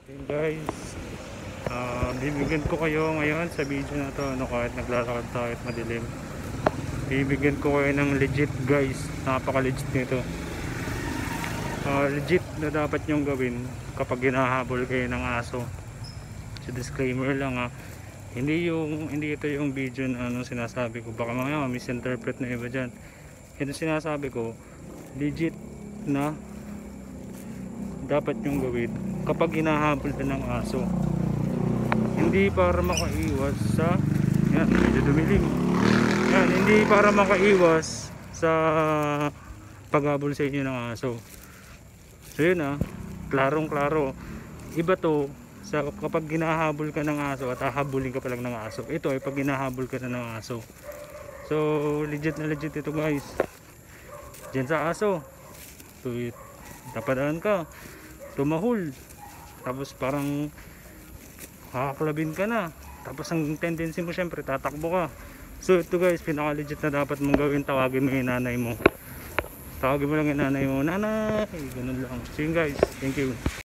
Hey guys, bibigyan ko kayo ngayon sa video na to, kahit naglalakad tayo at madilim, bibigyan ko kayo ng legit guys, napaka legit nito. Legit na dapat nyong gawin kapag hinahabol kayo ng aso. So disclaimer lang hindi ito yung video na sinasabi ko, baka mamaya misinterpret na iba dyan. Ito sinasabi ko, legit na dapat nyong gawin kapag hinahabol ka ng aso. Hindi para makaiwas sa medyo dumilim. Hindi para makaiwas sa paghabol sa inyo ng aso. So yun klarong klaro. Iba to sa kapag hinahabol ka ng aso at hahabulin ka pa lang ng aso. Ito ay pag hinahabol ka na ng aso. So legit na legit ito guys. Diyan sa aso, tapadaan ka, tumahol, tapos parang hakaklabin ka na, tapos ang tendency mo syempre tatakbo ka. So ito guys, pinaka legit na dapat mong gawin, tawagin mo yung nanay mo, tawagin mo lang yung nanay mo, nanay, ganun lang. So yun guys, thank you.